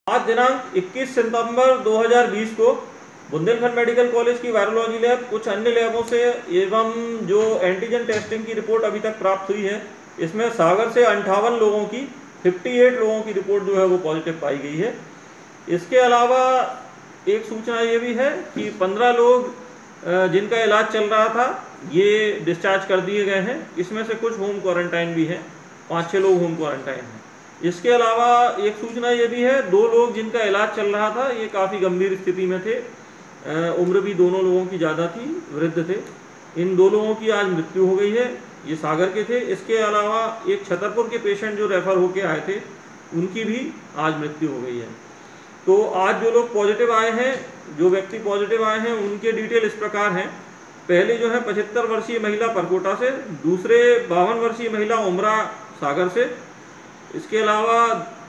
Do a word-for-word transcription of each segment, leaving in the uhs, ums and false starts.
आज दिनांक इक्कीस सितंबर दो हज़ार बीस को बुंदेलखंड मेडिकल कॉलेज की वायरोलॉजी लैब कुछ अन्य लैबों से एवं जो एंटीजन टेस्टिंग की रिपोर्ट अभी तक प्राप्त हुई है, इसमें सागर से अंठावन लोगों की अट्ठावन लोगों की रिपोर्ट जो है वो पॉजिटिव पाई गई है। इसके अलावा एक सूचना ये भी है कि पंद्रह लोग जिनका इलाज चल रहा था ये डिस्चार्ज कर दिए गए हैं। इसमें से कुछ होम क्वारंटाइन भी हैं, पाँच छः लोग होम क्वारंटाइन हैं। इसके अलावा एक सूचना ये भी है, दो लोग जिनका इलाज चल रहा था ये काफ़ी गंभीर स्थिति में थे, उम्र भी दोनों लोगों की ज़्यादा थी, वृद्ध थे। इन दो लोगों की आज मृत्यु हो गई है, ये सागर के थे। इसके अलावा एक छतरपुर के पेशेंट जो रेफ़र होके आए थे उनकी भी आज मृत्यु हो गई है। तो आज जो लोग पॉजिटिव आए हैं, जो व्यक्ति पॉजिटिव आए हैं उनके डिटेल इस प्रकार हैं। पहले जो है पचहत्तर वर्षीय महिला परकोटा से, दूसरे बावन वर्षीय महिला उमरा सागर से, इसके अलावा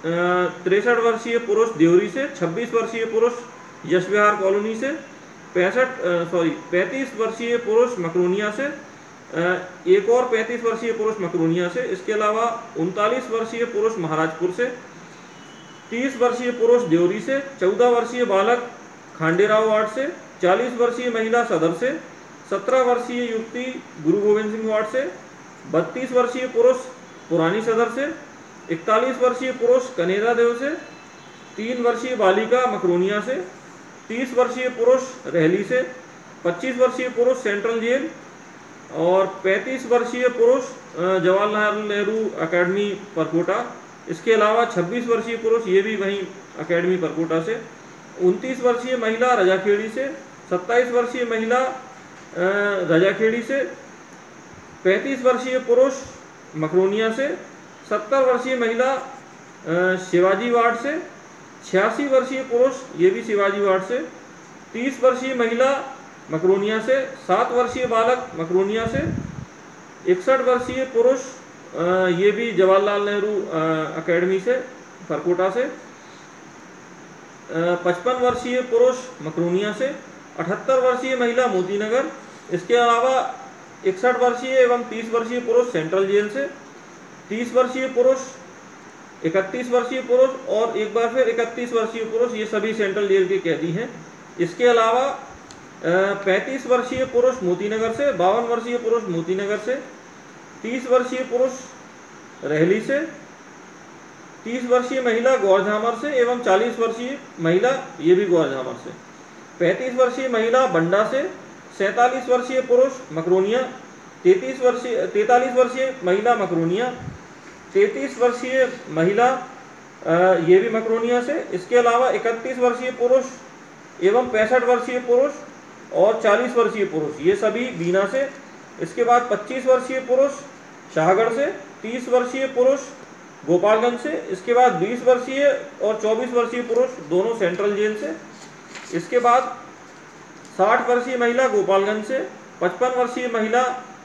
तिरसठ वर्षीय पुरुष देवरी से, छब्बीस वर्षीय पुरुष यश विहार कॉलोनी से, पैंसठ सॉरी पैंतीस वर्षीय पुरुष मकरोनिया से, एक और पैंतीस वर्षीय पुरुष मकरोनिया से, इसके अलावा उनतालीस वर्षीय पुरुष महाराजपुर से, तीस वर्षीय पुरुष देवरी से, चौदह वर्षीय बालक खांडेराव वार्ड से, चालीस वर्षीय महिला सदर से, सत्रह वर्षीय युवती गुरु गोविंद सिंह वार्ड से, बत्तीस वर्षीय पुरुष पुरानी सदर से, इकतालीस वर्षीय पुरुष कनेरा देव से, तीन वर्षीय बालिका मकरोनिया से, तीस वर्षीय पुरुष रहली से, पच्चीस वर्षीय पुरुष सेंट्रल जेल और पैंतीस वर्षीय पुरुष जवाहरलाल नेहरू एकेडमी परकोटा। इसके अलावा छब्बीस वर्षीय पुरुष ये भी वहीं एकेडमी परकोटा से, उनतीस वर्षीय महिला रजाखेड़ी से, सत्ताईस वर्षीय महिला रजाखेड़ी से, पैंतीस वर्षीय पुरुष मकरोनिया से, सत्तर वर्षीय महिला शिवाजी वार्ड से, छियासी वर्षीय पुरुष ये भी शिवाजी वार्ड से, तीस वर्षीय महिला मकरोनिया से, सात वर्षीय बालक मकरोनिया से, इकसठ वर्षीय पुरुष ये भी जवाहरलाल नेहरू एकेडमी से परकोटा से, पचपन वर्षीय पुरुष मकरोनिया से, अठहत्तर वर्षीय महिला मोतीनगर, इसके अलावा इकसठ वर्षीय एवं तीस वर्षीय पुरुष सेंट्रल जेल से, तीस वर्षीय पुरुष, इकतीस वर्षीय पुरुष और एक बार फिर इकतीस वर्षीय पुरुष, ये सभी सेंट्रल जेल के कैदी हैं। इसके अलावा पैंतीस वर्षीय पुरुष मोतीनगर से, बावन वर्षीय पुरुष मोतीनगर से, तीस वर्षीय पुरुष रहली से, तीस वर्षीय महिला गौरझामर से एवं चालीस वर्षीय महिला ये भी गौरझामर से, पैंतीस वर्षीय महिला बंडा से, सैंतालीस वर्षीय पुरुष मकरोनिया, तैंतीस वर्षीय तैंतालीस वर्षीय महिला मकरोनिया, तैंतीस वर्षीय महिला ये भी मकरोनिया से। इसके अलावा इकतीस वर्षीय पुरुष एवं पैंसठ वर्षीय पुरुष और चालीस वर्षीय पुरुष ये सभी बीना से। इसके बाद पच्चीस वर्षीय पुरुष शाहगढ़ से, तीस वर्षीय पुरुष गोपालगंज से, इसके बाद बीस वर्षीय और चौबीस वर्षीय पुरुष दोनों सेंट्रल जेल से। इसके बाद साठ वर्षीय महिला गोपालगंज से, पचपन वर्षीय महिला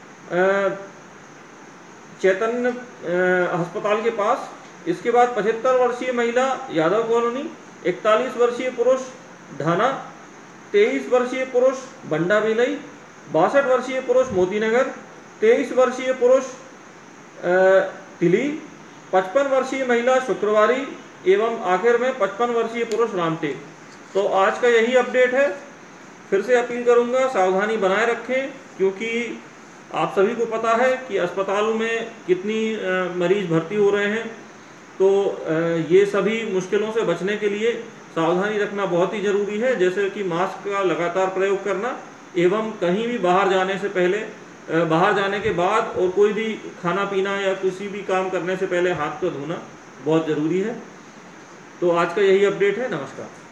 चैतन्य अस्पताल के पास, इसके बाद पचहत्तर वर्षीय महिला यादव कॉलोनी, इकतालीस वर्षीय पुरुष ढाना, तेईस वर्षीय पुरुष बंडा बिलई, बासठ वर्षीय पुरुष मोतीनगर, तेईस वर्षीय पुरुष तिली, पचपन वर्षीय महिला शुक्रवारी एवं आखिर में पचपन वर्षीय पुरुष रामटेक। तो आज का यही अपडेट है। फिर से अपील करूंगा, सावधानी बनाए रखें, क्योंकि आप सभी को पता है कि अस्पतालों में कितनी मरीज भर्ती हो रहे हैं। तो ये सभी मुश्किलों से बचने के लिए सावधानी रखना बहुत ही ज़रूरी है, जैसे कि मास्क का लगातार प्रयोग करना एवं कहीं भी बाहर जाने से पहले, बाहर जाने के बाद और कोई भी खाना पीना या किसी भी काम करने से पहले हाथ को धोना बहुत ज़रूरी है। तो आज का यही अपडेट है। नमस्कार।